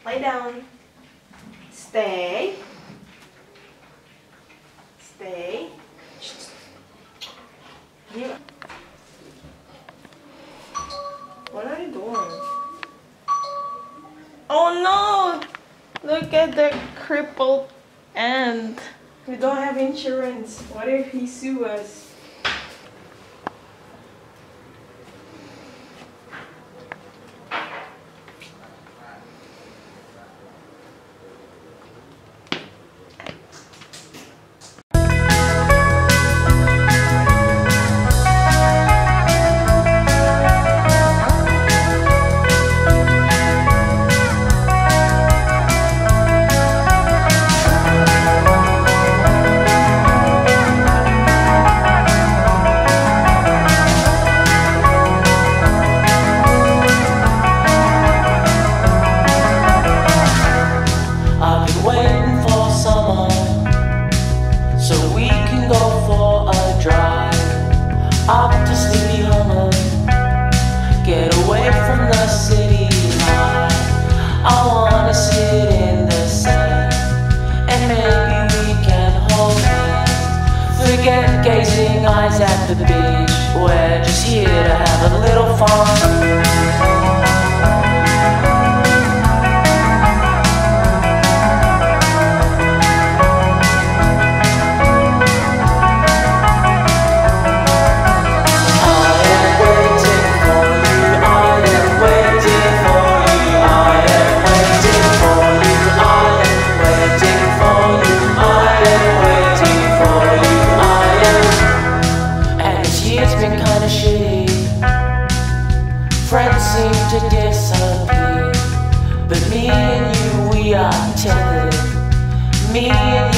Lie down. Stay. Stay. You. What are you doing? Oh no! Look at the crippled end. We don't have insurance. What if he sues us? Up to Sleepy Hollow, get away from the city life. I wanna sit in the sand, and maybe we can hold hands. Forget gazing eyes at the beach, we're just here to have a little fun. Friends seem to disappear, but me and you, we are tethered. Me and